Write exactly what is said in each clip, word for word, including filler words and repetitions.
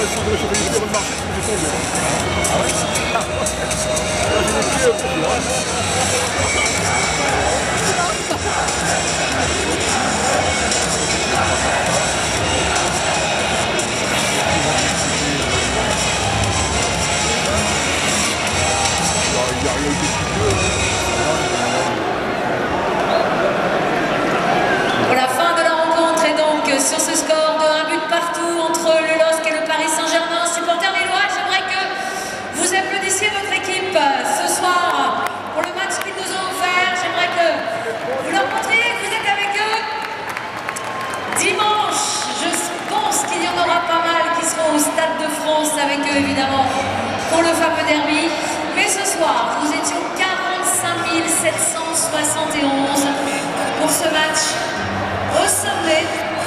Pour la fin de la rencontre et donc sur ce score de un but partout entre le L O S C et le Paris Saint-Germain, supporters lillois, j'aimerais que vous applaudissiez votre équipe ce soir pour le match qu'ils nous ont offert. J'aimerais que vous leur montriez que vous êtes avec eux. Dimanche, je pense qu'il y en aura pas mal qui seront au Stade de France avec eux évidemment pour le fameux derby. Mais ce soir, nous étions quarante-cinq mille sept cent soixante et onze pour ce match au sommet.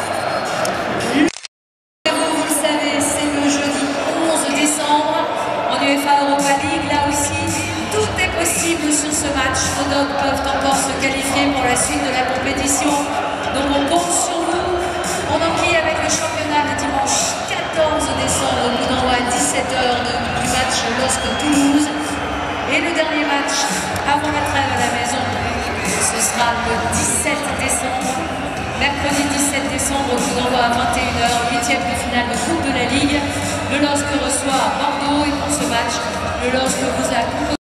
Vous, vous le savez, c'est le jeudi onze décembre en U E F A Europa League. Là aussi, tout est possible sur ce match. Nos dogs peuvent encore se qualifier pour la suite de la compétition. Donc on compte sur vous. On enquille avec le championnat le dimanche quatorze décembre, coup d'envoi à dix-sept heures du match L O S C Toulouse. Et le dernier match avant la trêve à la maison, ce sera le dix-sept décembre, mercredi dix-sept décembre, coup d'envoi à vingt et une heures, huitième de finale de Coupe de la Ligue. Le L O S C reçoit Bordeaux et pour ce match, le L O S C vous a